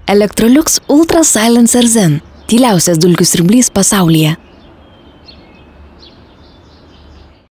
Electrolux Ultra Silencer Zen – tyliausias dulkių siurblys pasaulyje.